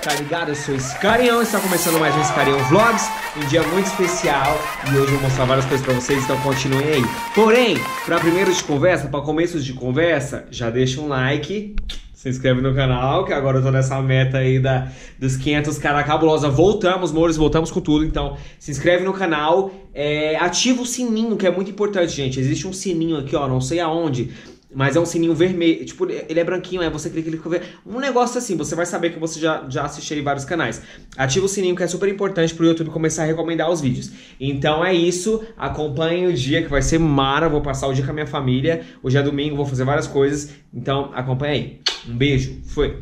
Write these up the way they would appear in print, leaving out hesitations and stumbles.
tá ligado? Eu sou Scarião, está começando mais um Scarião Vlogs, um dia muito especial e hoje eu vou mostrar várias coisas pra vocês, então continuem aí. Porém, pra primeiros de conversa, pra começos de conversa, já deixa um like, se inscreve no canal, que agora eu tô nessa meta aí dos 500 cara cabulosa. Voltamos, mores, voltamos com tudo, então se inscreve no canal, ativa o sininho, que é muito importante, gente. Existe um sininho aqui, ó, não sei aonde, mas é um sininho vermelho, tipo, ele é branquinho, você clica, ele fica vermelho. Um negócio assim, você vai saber que você já assistiu em vários canais. Ativa o sininho, que é super importante pro YouTube começar a recomendar os vídeos. Então é isso, acompanhem o dia, que vai ser mara, vou passar o dia com a minha família. Hoje é domingo, vou fazer várias coisas, então acompanha aí. Um beijo, foi!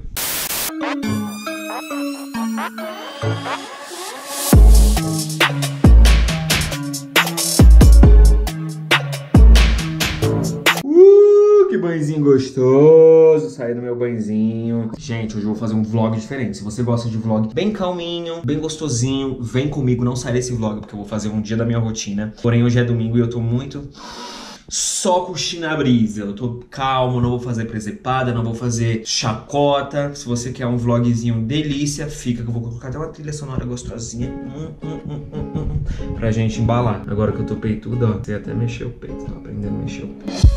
Que banhozinho gostoso, saí do meu banhozinho. Gente, hoje eu vou fazer um vlog diferente. Se você gosta de vlog bem calminho, bem gostosinho, vem comigo, não sai desse vlog, porque eu vou fazer um dia da minha rotina. Porém, hoje é domingo e eu tô muito só curtindo a brisa. Eu tô calmo, não vou fazer presepada, não vou fazer chacota. Se você quer um vlogzinho delícia, fica que eu vou colocar até uma trilha sonora gostosinha pra gente embalar. Agora que eu tô peitudo, ó, você até mexeu o peito, tô aprendendo a mexer o peito.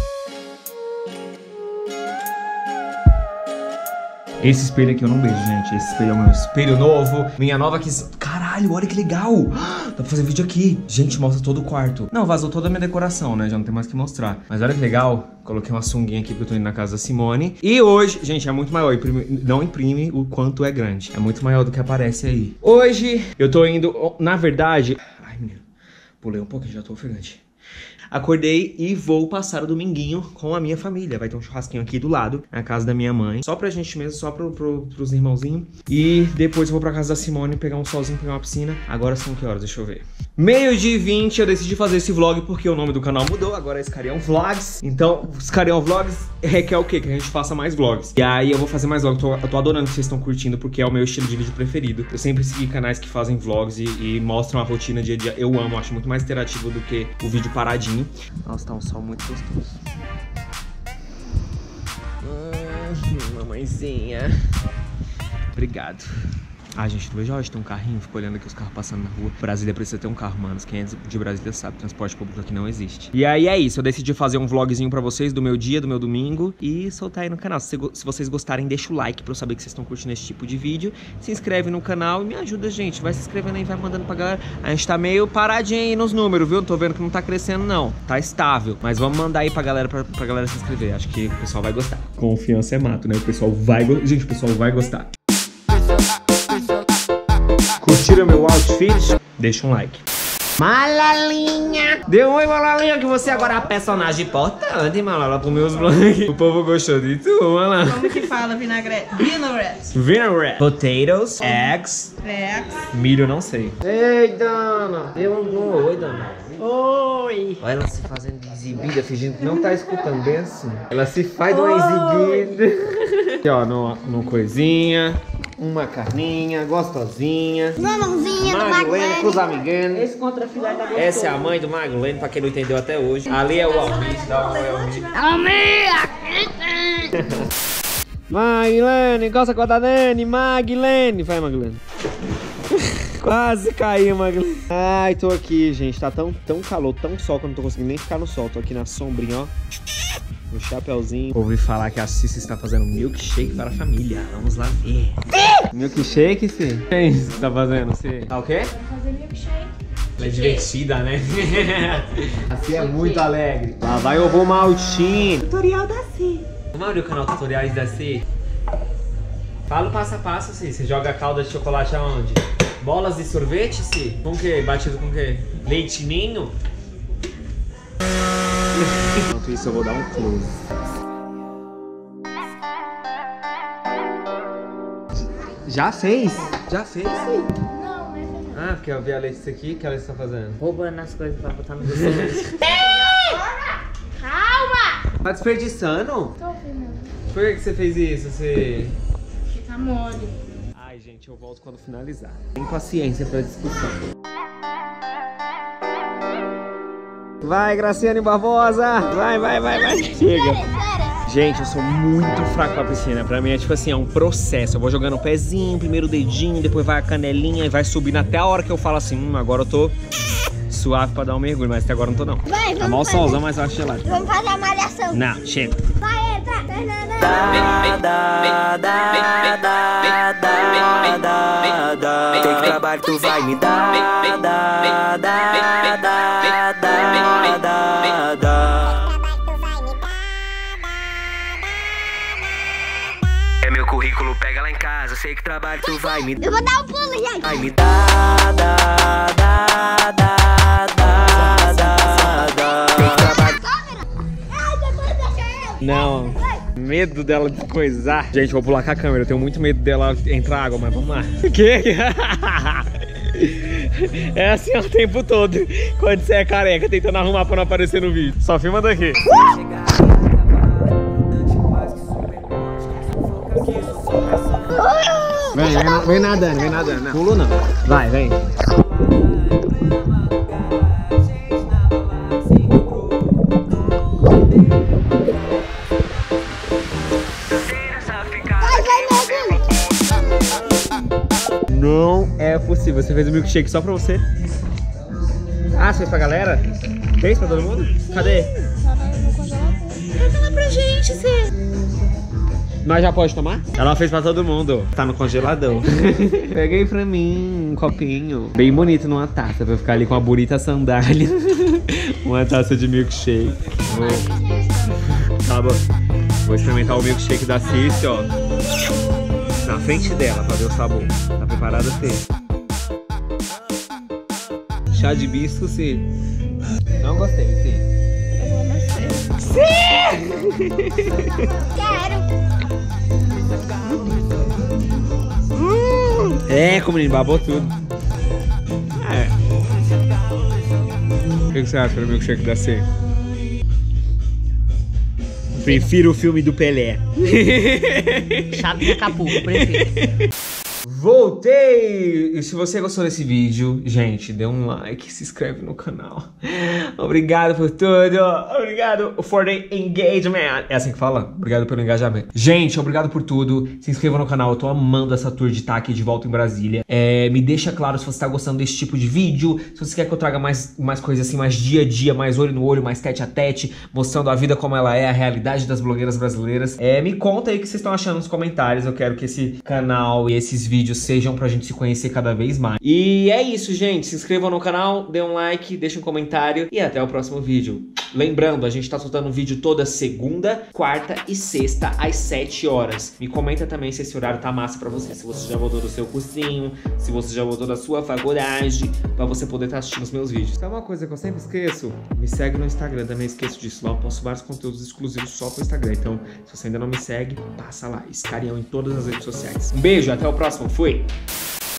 Esse espelho aqui eu não beijo, gente. Esse espelho é o meu espelho novo. Minha nova aquisição. Caralho, olha que legal. Dá pra fazer vídeo aqui. Gente, mostra todo o quarto. Não, vazou toda a minha decoração, né? Já não tem mais o que mostrar. Mas olha que legal. Coloquei uma sunguinha aqui porque eu tô indo na casa da Simone. E hoje, gente, é muito maior. Não imprime o quanto é grande. É muito maior do que aparece aí. Hoje, eu tô indo... Na verdade... Ai, menino. Pulei um pouquinho, já tô ofegante. Acordei e vou passar o dominguinho com a minha família. Vai ter um churrasquinho aqui do lado, na casa da minha mãe. Só pra gente mesmo, só pros irmãozinhos. E depois eu vou pra casa da Simone, pegar um solzinho, pegar uma piscina. Agora são que horas? Deixa eu ver. 12h20, eu decidi fazer esse vlog porque o nome do canal mudou. Agora é Scarião Vlogs. Então, Scarião Vlogs requer o quê? Que a gente faça mais vlogs. E aí eu vou fazer mais vlogs. Eu tô adorando que vocês estão curtindo, porque é o meu estilo de vídeo preferido. Eu sempre segui canais que fazem vlogs e mostram a rotina dia a dia. Eu amo, acho muito mais interativo do que o vídeo paradinho. Nossa, tá um sol muito gostoso. Mamãezinha. Obrigado. Ah, gente, não vejo a hora de ter um carrinho. Fico olhando aqui os carros passando na rua. Brasília precisa ter um carro, mano. Quem é de Brasília sabe, transporte público aqui não existe. E aí é isso, eu decidi fazer um vlogzinho pra vocês do meu dia, do meu domingo. E soltar aí no canal. Se vocês gostarem, deixa o like pra eu saber que vocês estão curtindo esse tipo de vídeo. Se inscreve no canal e me ajuda, gente. Vai se inscrevendo aí, vai mandando pra galera. A gente tá meio paradinho aí nos números, viu? Tô vendo que não tá crescendo, não. Tá estável. Mas vamos mandar aí pra galera se inscrever. Acho que o pessoal vai gostar. Confiança é mato, né? O pessoal vai gostar. Gente, o pessoal vai gostar. Curtiram meu outfit? Deixa um like. Malalinha! Dê um oi, Malalinha, que você agora é a personagem importante, Malala, pro meus vlogs. O povo gostou de tu, Malala. Como que fala vinaigrete? Vinaigrete. Vinaigrete. Potatoes, eggs. Milho, não sei. Ei, Dana. Dê um oi, Dana. Oi. Olha ela se fazendo de exibida, fingindo que não tá escutando bem assim. Ela se faz de uma exibida. Aqui, ó, no coisinha. Uma carninha gostosinha. Mamãozinha do Maglene com os amiguinhos. Esse contra filé tá gostoso. Essa é a mãe do Maglene, pra quem não entendeu até hoje. Ali é o Almir, dá um oi, Almir. Maglene, gosta com a Dani, Maglene. Vai, Maglene. Quase caiu, Maglene. Ai, tô aqui, gente. Tá tão calor, tão sol que eu não tô conseguindo nem ficar no sol. Tô aqui na sombrinha, ó. No chapeuzinho. Ouvi falar que a Cici está fazendo milkshake para a família. Vamos lá ver. Milkshake, Ci? O que é isso que você tá fazendo, Ci? Tá o quê? Vou fazer milkshake. Ela é divertida, né? A Ci é muito alegre. Lá vai o Romaltinho. Tutorial da Ci. Vamos abrir o canal Tutoriais da Ci? Fala o passo a passo, Ci. Você joga a calda de chocolate aonde? Bolas de sorvete, Ci? Com o quê? Batido com o quê? Leite ninho? Enquanto isso eu vou dar um close. Já fez? Já fez? Não, mas não. Ah, porque eu vi a Letícia aqui, o que ela está fazendo? Roubando as coisas pra botar no restaurante. Calma! Tá desperdiçando? Tô filmando. Por que você fez isso? Você... Tá mole. Ai, gente, eu volto quando finalizar. Tem paciência pra discussão. Vai, Graciane Barbosa! Vai! Chega! Gente, eu sou muito fraco pra piscina. Pra mim é tipo assim, é um processo. Eu vou jogando o pezinho, primeiro o dedinho, depois vai a canelinha e vai subindo até a hora que eu falo assim, agora eu tô suave pra dar um mergulho, mas até agora eu não tô não. Vai, Tá mal solzão, mas eu acho gelado. Vamos fazer a malhação. Não, chega. Vai, entra. Tem trabalho, tu vai me dar. É meu currículo, pega lá em casa. Sei que trabalho, tu vai me dar. Eu vou dar um pulo, gente. Vai me dar. Tem trabalho. Ai, depois deixa eu. Não, medo dela descoisar. Gente, vou pular com a câmera, eu tenho muito medo dela entrar água, mas vamos lá. O quê? É assim o tempo todo, quando você é careca, tentando arrumar pra não aparecer no vídeo. Só filma daqui. Vem nadando, vem nadando. Pulo não. Vai, vem. Não é possível. Você fez o milkshake só pra você? Ah, você fez pra galera? Fez pra todo mundo? Cadê? Fala pra gente, Cê. Mas já pode tomar? Ela fez pra todo mundo. Tá no congelador. Peguei pra mim um copinho bem bonito numa taça pra ficar ali com a bonita sandália. Uma taça de milkshake. Vou experimentar o milkshake da Cici, ó. Na frente dela pra ver o sabor. Tá preparada, Cê? Chá de hibisco, Cê? Não gostei, Cê. Quero. É, como ele babou tudo. É. O que você acha do milkshake da C? Prefiro o filme do Pelé. Chato de Acapulco, prefiro. Voltei! E se você gostou desse vídeo, gente, dê um like, se inscreve no canal. Obrigado por tudo. Obrigado for the engagement. É assim que fala? Obrigado pelo engajamento. Gente, obrigado por tudo. Se inscreva no canal. Eu tô amando essa tour de estar aqui de volta em Brasília. Me deixa claro se você tá gostando desse tipo de vídeo. Se você quer que eu traga mais coisas assim, mais dia a dia, mais olho no olho, mais tete a tete, mostrando a vida como ela é, a realidade das blogueiras brasileiras. Me conta aí o que vocês estão achando nos comentários. Eu quero que esse canal e esses vídeos sejam pra gente se conhecer cada vez mais. E é isso, gente. Se inscrevam no canal, dê um like, deixe um comentário e até o próximo vídeo. Lembrando, a gente tá soltando um vídeo toda segunda, quarta e sexta às 7 horas. Me comenta também se esse horário tá massa pra você. Se você já voltou do seu cursinho, se você já voltou da sua faculdade, pra você poder estar assistindo os meus vídeos. Então, uma coisa que eu sempre esqueço, me segue no Instagram, também esqueço disso. Lá eu posto vários conteúdos exclusivos só pro Instagram. Então, se você ainda não me segue, passa lá. Escarião em todas as redes sociais. Um beijo, até o próximo. Fui!